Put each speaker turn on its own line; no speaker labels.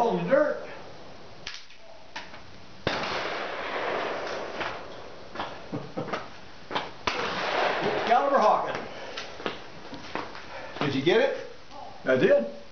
fall in the dirt. Caliber Hawken. Did you get it?
I did.